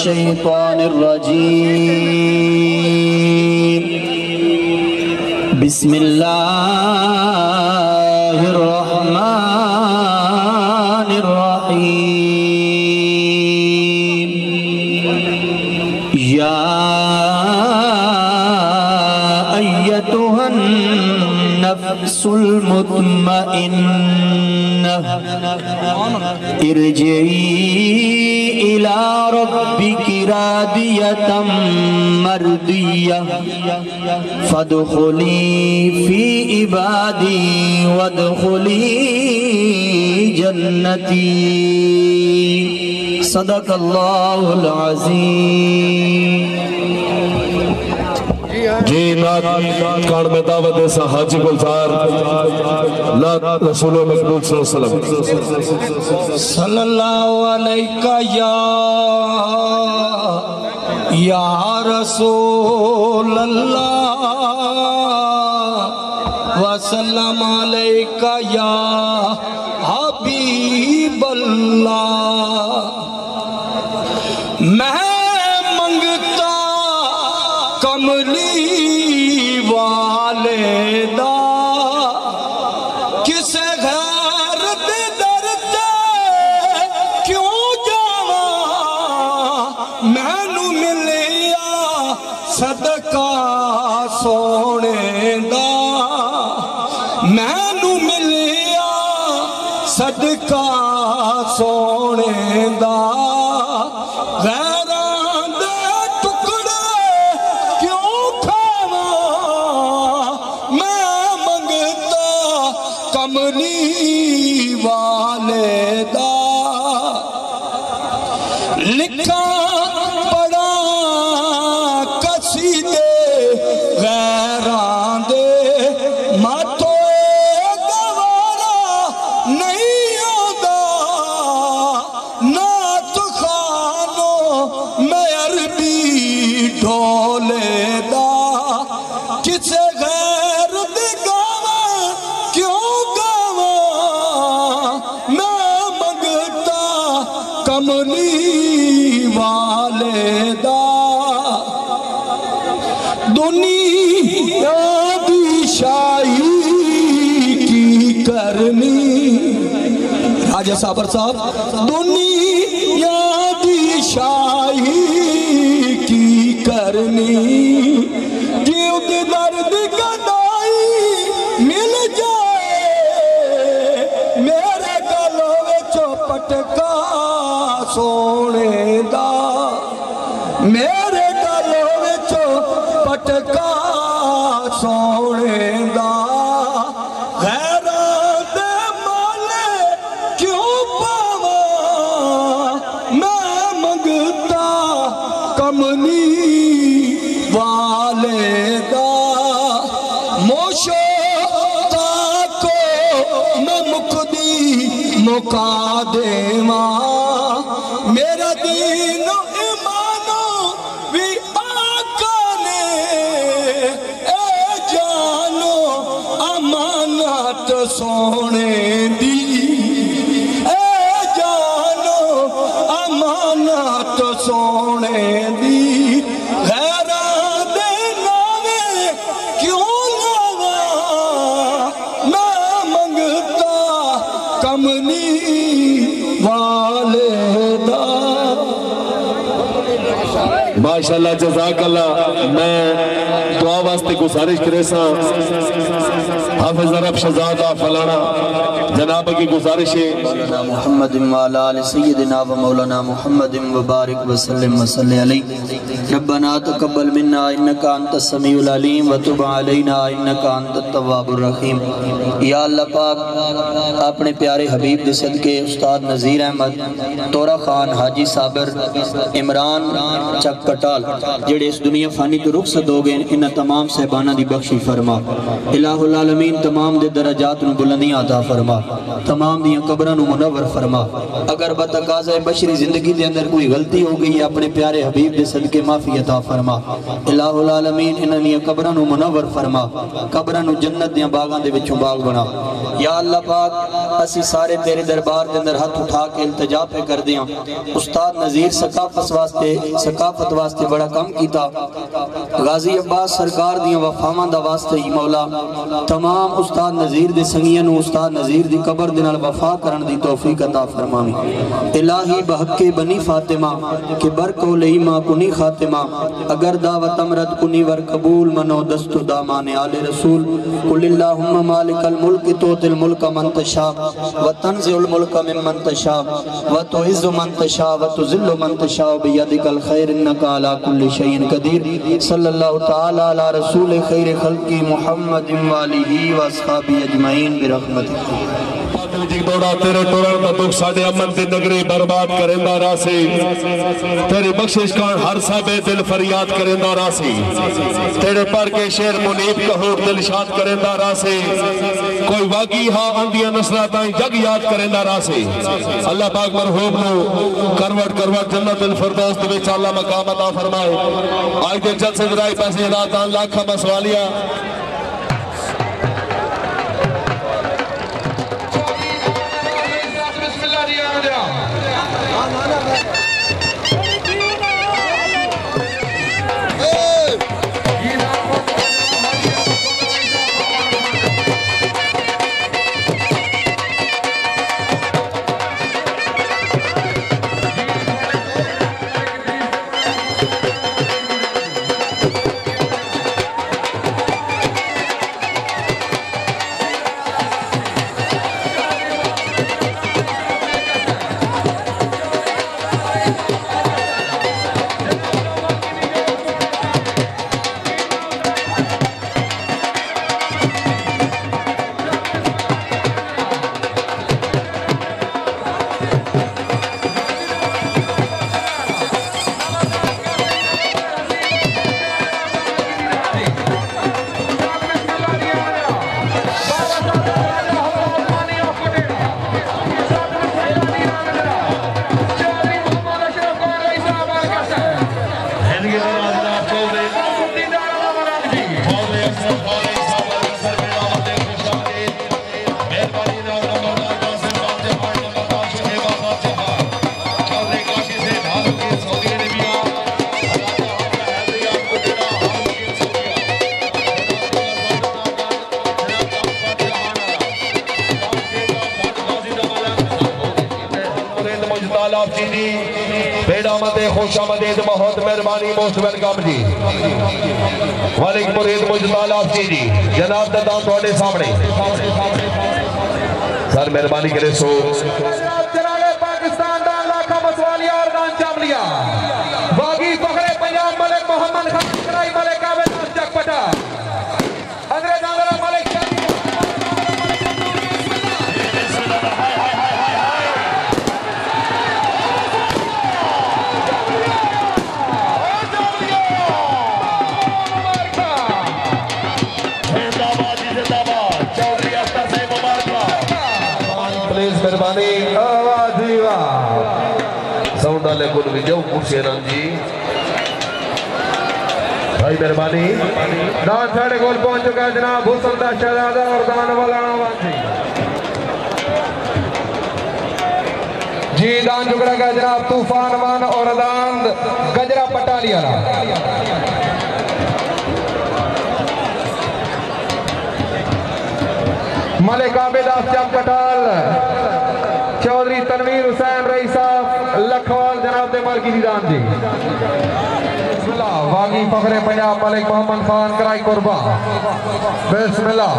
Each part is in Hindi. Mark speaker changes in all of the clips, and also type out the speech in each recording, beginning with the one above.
Speaker 1: मिनश्शैतानिर्रजीम। बिस्मिल्लाहिर्रहमानिर्रहीम। या अय्यतुहन नफ्सुल मुत्मइन्नह इरजिई इला रब्बिकी रादियतम मर्दियह फदखुली फी इबादी वदखुली जन्नती। सदक़ल्लाहुल अज़ीम।
Speaker 2: जी नात कान में दावत ऐसा हाजी गुलजार नात रसूल मकबूल
Speaker 3: सल्लल्लाहु अलैका या रसूल अल्लाह वसल्लम अलैका या हबीब अल्लाह। मैं मंगता कमली वाले दा किसे गैर दे दर ते क्यों जावा। मैनू मिलिया सदका सोने दा। मैनू मिलिया सदका सोने दा। कमली वाले दा लिखा पड़ा कसीदे गैरां दे मातो गवारा नहीं आंदा। नात खानो मैं अरबी ढोले दा किसे गैर दे गावा क्यों गावा। मैं मंगता कमली वाले दा। दुनिया दी शाही की करनी राजा साबर साहब। दुनिया दी शाही की करनी जीव के दर्द कदाई मिल जाए। मेरे गलों विचों पटका सोने दा। मेरे गलों विचों पटका सोने दा। गैरां दे माले क्यों पावा। मैं मंगता कमली वाले दा। मोशो ताको मैं मुकदी मुका देवा। मेरा दीन ईमानो भी आका ने ए जानो अमानत सोने दी। ए जानो अमानत सोने दी। गैरां दे नावे क्यों लावा। मैं मंगता कमली वाले दा।
Speaker 2: माशाअल्लाह जज़ाकल्लाह। मैं दुआ वास्ते गुजारिश करे सा हाफिज अरब शहजादा फलाना जनाब की गुजारिश है
Speaker 1: मौलाना मुहम्मद वाला आले सय्यदना व मौलाना मुहम्मद व बारिक व सल्लम व सल्ली अलैहि। रब्बना तक़ब्बल मिन्ना इन्नका अंतस समीउल अलीम व तुब अलैना इन्नका अंतत तव्वाबुर रहीम। या अल्लाह पाक अपने प्यारे हबीब दे सदके उस्ताद नज़ीर अहमद तोरा खान हाजी साबर इमरान चक कटाल जेड़े इस दुनिया फानी तो रुखसत हो गए इन तमाम साहबाना दी बख्शी फरमा। इलाहुल आलमीन तमाम दे दराजात नु बुलंदियां अता फरमा। तमाम दियां कब्रां नु मुनव्वर फरमा। अगर बतकाज़ा बशरी जिंदगी दे अंदर कोई गलती हो गई अपने प्यारे हबीब दे सदके माफी अता फरमा। इलाहुल आलमीन इन्हां दियां कब्रां नु मुनव्वर फरमा। कब्रां नु जन्नत दियां बागां दे विचों बाग बना। या अल्लाह पाक असी सारे तेरे दरबार के अंदर हाथ उठा के इल्तिजा पे कर दिया। उस्ताद नज़ीर सकाफत वास्ते बड़ा काम किया। गाजी अब्बास सरकार दी वफावां दा वास्ते ही मौला तमाम उस्ताद नज़ीर दे संगियां नूं उस्ताद नज़ीर दी कब्र दे नाल वफा करन दी तौफीक अता फरमावी। इलाही बहक्के बनी फातिमा के बरको लेईमा कुनी खातिमा अगर दावत अमरत कुनी वर कबूल मनो दस्तु दामान आले रसूल कुल्लिल्लाहुम्मा मालिकल मुल्क तुतिल मुल्क मन तशा व तंज़िउल मुल्क मिम्मन तशा व तुइज़्ज़ु मन तशा व तुज़िल्लु मन तशा बियदिकल खैर इन्नका अला कुल्लि शैइन कदीर। सल्लल्लाहु तआला अला रसूल खैर खल्क़ि मुहम्मदिन व आलिहि व अस्हाबी अजमईन बिरहमतिक।
Speaker 2: दौड़ा तेरे टोरन का दुख साडे अमन दी नगरी बर्बाद करेंदा रासी तेरी बख्शिश का हर साबे दिल फरियाद करेंदा रासी तेरे पर के शेर मुनीब कहो दिल शाद करेंदा रासी कोई वागी हा अंदिया नसरा ताई जग याद करेंदा रासी। अल्लाह पाक मरहूम नो करवट करवट जन्नतुल फिरदौस दे विच अल्लाह मकाम अता फरमाए। आज दे जलसे दराई पैसे रात लाख मसवालिया खुशामदीद बहुत मेहरबानी मोस्ट वेलकम जी वालिक मुरीद मुजताला जी जनाब दादा थोड़े सामने सर मेहरबानी करे सो जनाब पाकिस्तान दा लाखा मसवालिया और दान चामलिया बागी फखरे पंजाब मलिक मोहम्मद खान कराई मलिक काबे चकपटा अंग्रेज आंध्र मलिक मेहरबानी साउंड वाले को भी जाओ कुर्सेरान जी भाई मेहरबानी दान साढ़े गोल पहुंच चुका है जनाब हुसन दा शहजादा और दान वाला जी दान चुकड़ा का जनाब तूफान मान और दान गजरा पटालिया मलिक आबिदास चक पटाल चौधरी तनवीर हुसैन रई साहब लखवाल जनाब दे मालकी दीदान जी बिस्मिल्लाह वागी फखरे पंजाब मलिक मोहम्मद खान कराई कुर्बा बिस्मिल्लाह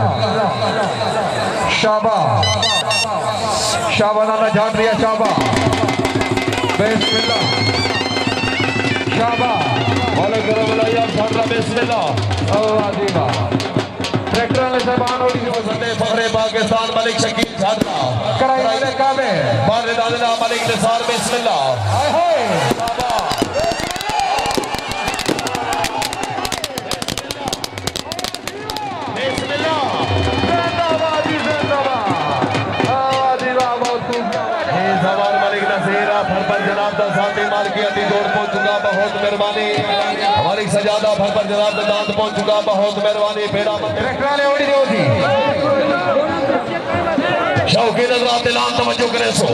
Speaker 2: शाबा शाबा नाना जाट रिया शाबा बिस्मिल्लाह शाबा वाले करबलाया फरला बिस्मिल्लाह अल्लाह दीवा ट्रैक्टर में सामान ओडी जो संदे फखरे पाकिस्तान मलिक शकील झाड़ना कराई वाले काबे बारे दादा मलिक निसार बिस्मिल्लाह हाय हाय बाबा बिस्मिल्लाह जिंदाबाद जिंदाबाद आवाज़ बाबा तू हे जवान मलिक नसीरा फरमान जनाब दा साथी मालकियती दौड़ पहुंच चुका, बहुत मेहरबानी। हमारी सजादा फरपर जनाब दा दांत पहुंच चुका, बहुत मेहरबानी। बेड़ा ट्रैक्टर ओड़ी दो जी शौकीन हजरात ऐलान तवज्जो करे सो,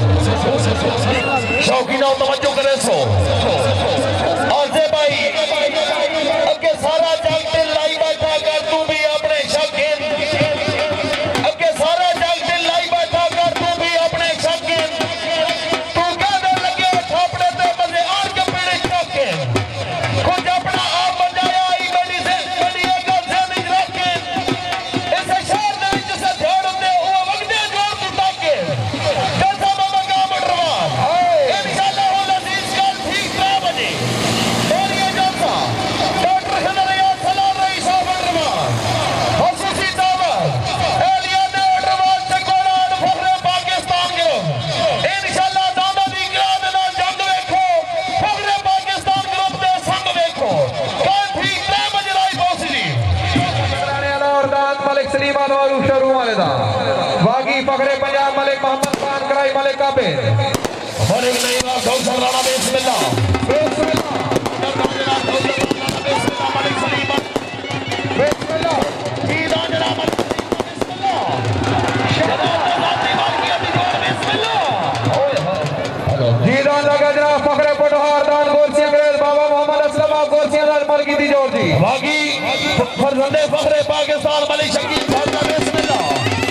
Speaker 2: शौकीन तवज्जो करे सो। और से भाई अगे सारा जग दिल लाई बैठा कर, तू भी अपने शौकीन अगे सारा जग दिल लाई बैठा कर, तू भी अपने शौकीन। तू कहने लगे थापड़े ते बंदे आड़ के पेड़े शौकीन, कुछ अपना आप बजाया ही बड़ी से बड़ी एक गल से नहीं रखे। इस शहर दे विच से ध्यान होंदे ओ वगदे जोर तू ताके जैसा बाबा का मटरवान इंशाअल्लाह वो अजीज कल ठीक 3 बजे और ये जलसा डॉक्टर खनरिया सलाम रईस मटरवान हुसूसी दावत एलिया ने मटरवान से कोरान फखरे पाकिस्तान गिरो इंशाअल्लाह दादा दी गिराद नाल जंग वेखो, फखरे पाकिस्तान ग्रुप दे संग वेखो कल ठीक 3 बजे लाई पहुंचदी।
Speaker 4: और दाद मलिक सलीमान और शोरूम वाले दा बागी फखरे पंजाब मलिक मोहम्मद खान कराई मलिक काबे
Speaker 2: मलिक नहीं ना कौसर राणा बिस्मिल्लाह बिस्मिल्लाह जनाब कौसर राणा बिस्मिल्लाह मलिक सलीमान बिस्मिल्लाह ईदान जनाब बिस्मिल्लाह जनाब साथी मालकियती दौड़ बिस्मिल्लाह ओए हेलो
Speaker 4: जीदान लगा जनाब फखरे पटहार दान गोरसी अंग्रेज बाबा मोहम्मद असलम गोरसी दान मलकी दी जोर जी
Speaker 2: बागी फरजंदे फखरे पाकिस्तान मलिक शकील खान बिस्मिल्लाह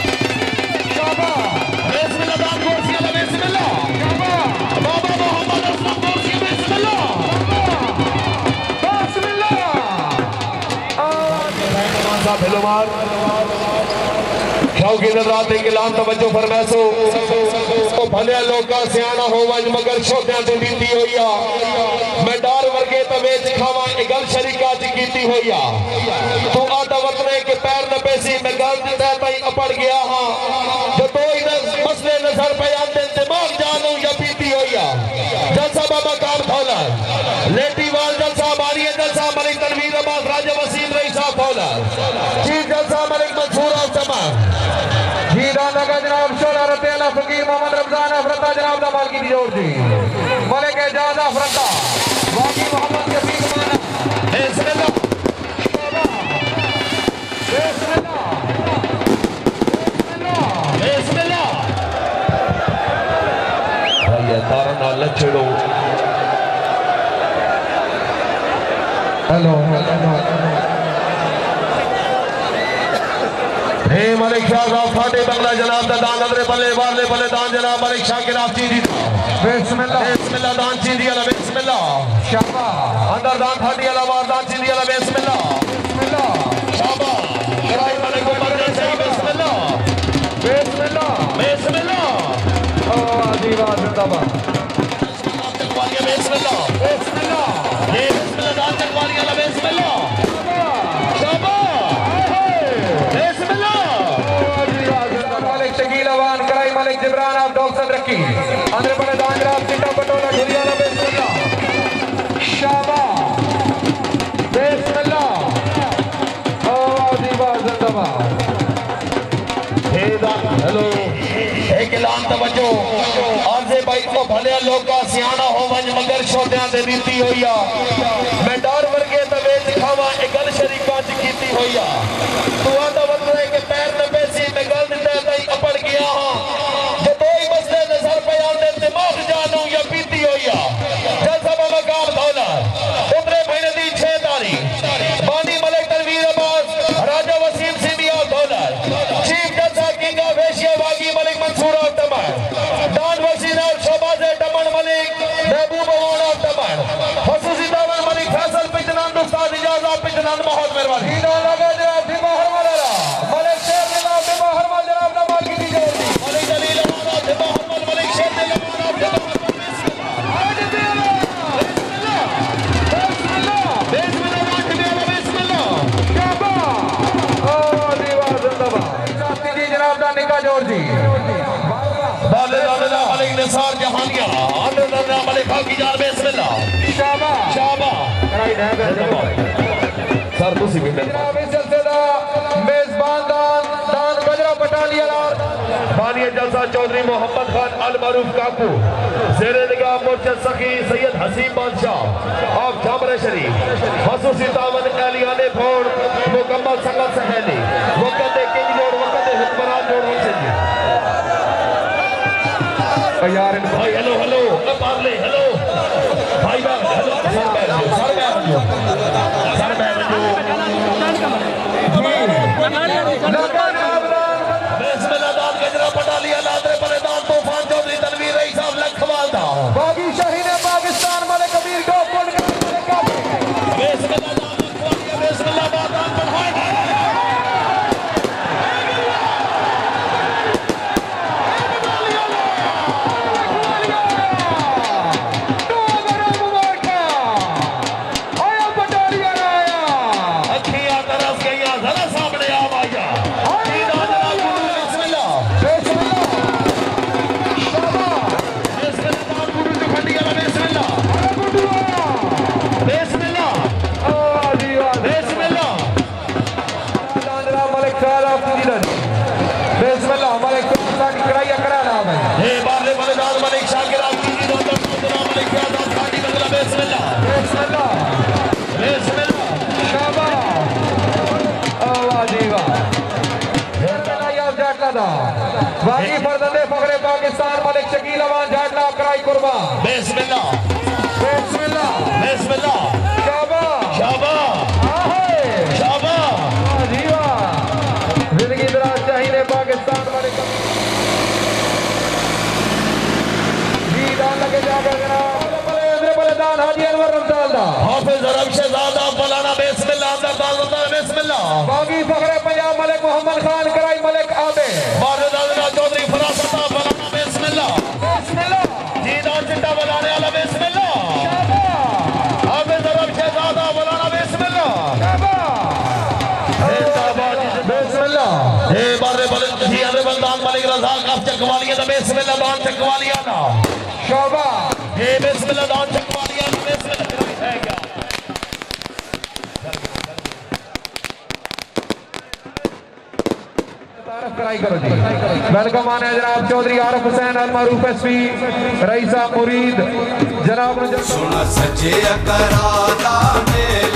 Speaker 2: बिस्मिल्लाह दान गोरसी बिस्मिल्लाह बाबा मोहम्मद असलम गोरसी बिस्मिल्लाह बिस्मिल्लाह शौकीन हज़रात इंगलान तवज्जो फरमासो ओ भले लोका सियाना होवन मगर छोटियां ते दीती होया मैं डर वर्गे ते वेच खावा ए गल शरीका च कीती होया तू आदा वतने के पैर न पेसी मैं गल दिता तई अपड़ गया हां जो तो ही मसले नजर पे आंदे दिमाग जानू या पीती होया जलसा बाबा काम थौला लेटी वाल जलसा बारिया जलसा मलिक तनवीर अब्बास राजा वसीम रईस साहब थौला चीफ जलसा मलिक मंसूर और तमाम जीदान लगा जनाब शोला रतेला फकीर मोहम्मद रमजान अफरता जनाब दा मालकी दी जोर जी मलिक एजाज अफरता वाकी मोहम्मद कसीम माना बिस्मिल्लाह बिस्मिल्लाह बिस्मिल्लाह भाई तारा ना लछड़ो हेलो हे मलिक शाह फाटे बंगला जनाब दा दान अदरे बल्ले वाले बल्ले दान जनाब मलिक शाकिर आफती दी बिस्मिल्लाह बिस्मिल्लाह दान चींदी वाला बिस्मिल्लाह शाबाश अंदर दान फाटी वाला वार दान चींदी वाला बिस्मिल्लाह बिस्मिल्लाह शाबाश कराई मलिक को मरने से बिस्मिल्लाह बिस्मिल्लाह बिस्मिल्लाह ओ दीवार जिंदाबाद तकवालिया बिस्मिल्लाह बिस्मिल्लाह ये बिस्मिल्लाह दान तकवालिया वाला बिस्मिल्लाह मलिक जिब्रान आप डॉक्टर रखी अंदर बड़े दानराब चिट्टा पटोला ढुरियाला बिस्मिल्लाह शाबाश बिस्मिल्लाह ओ दीवार जिंदाबाद हेलो एक ऐलान तवज्जो आरजे भाई को भले लोका सियाना होवन मगर छोटियां ते रीति होया मैं डर वर्गे ते वेच खावा ए गल शरीका च कीती होया तू आंदा वतरे के पैर न पेसी मैं गल दिता तई अपड़ गया हां जो तो ही मसले नजर पे आंदे दिमाग जानू या पीती होया जैसा बाबा काम धौला उतरे महीने दी 6 तारीख बानी मलिक तनवीर अब्बास राजा वसीम सिंधिया धौला चीफ जलसा किंग ऑफ एशिया वागी मलिक मंसूर और तमन दान वसीम और शोबाज टमन मलिक महबूब अवान और तमन हुसूसी दावत मलिक फैसल पिचनंद उस्ताद इजाजत पिचनंद बहुत मेहरबानी हीरा लगा जनाब दिमाग वाला मलिक शेर जनाब दिमाग वाला जनाब दा माल की दी जोर मलिक जलील वाला दिमाग वाला मलिक शेर जलील वाला जोर जी बाले दादा मलिक निसार जहानिया आले दादा मलिक खाकी जान बिस्मिल्लाह शाबाश शाबाश कराई दे सर तुसी भी जनाब इस जलसे दा मेजबान दान गजरा पटालिया बानी जलसा चौधरी मोहम्मद खान अल मारूफ काकू, ज़ेरे निगाह मुर्शद सखी सैयद हसीब बादशाह ऑफ जामरे शरीफ, खसूसी तावन एलियाने फोड़ मुकम्मल संगत सहेली वक़्त किंग जोड़ वक़्त हुक्मरान जोड़ हमसे
Speaker 4: यार
Speaker 2: भाई हेलो हेलो पार्ले हेलो भाई बा हेलो सर बिस्मिल्लाह गजरा पटालिया लादरे परेदान तूफान चौधरी तनवीर रईस साहब लखवाल था
Speaker 4: बागी शाहीन पाकिस्तान वाले कबीर को
Speaker 2: बिस्मिल्लाह बादान बढ़ाए
Speaker 4: बागी फरदंदे फखरे पाकिस्तान मलिक शकील अमान जाटला कराई कुर्बान
Speaker 2: बिस्मिल्लाह
Speaker 4: बिस्मिल्लाह
Speaker 2: बिस्मिल्लाह
Speaker 4: शाबाश
Speaker 2: शाबाश शाबाश
Speaker 4: जी वाह जिंदगी दराज चाहिए पाकिस्तान मलिक जी दान लगे जाकर जनाब दान हाजी अनवर रमजान दा
Speaker 2: हाफिज अरब शहजादा फलाना बिस्मिल्लाह अंदर दाल बिस्मिल्लाह
Speaker 4: बागी फखरे पंजाब मलिक मोहम्मद खान कराई मलिक आबे
Speaker 2: बारदादा चौधरी फरासत फलाना बिस्मिल्लाह
Speaker 4: बिस्मिल्लाह
Speaker 2: जी दान चिट्टा बनाने वाला बिस्मिल्लाह हाफिज अरब शहजादा फलाना बिस्मिल्लाह
Speaker 4: बिस्मिल्लाह
Speaker 2: हे बारे बल जी अरे बलदान मलिक रजा कफ चकवालिया दा बिस्मिल्लाह दान चकवालिया ना
Speaker 4: शाबाश
Speaker 2: हे बिस्मिल्लाह दान चकवालिया ना बिस्मिल्लाह है क्या
Speaker 4: कराई करो जी वेलकम आने जनाब चौधरी आरिफ हुसैन अल मारूफ एसपी रईसा मुरीद जनाब
Speaker 5: सुन सजे करादा मेरे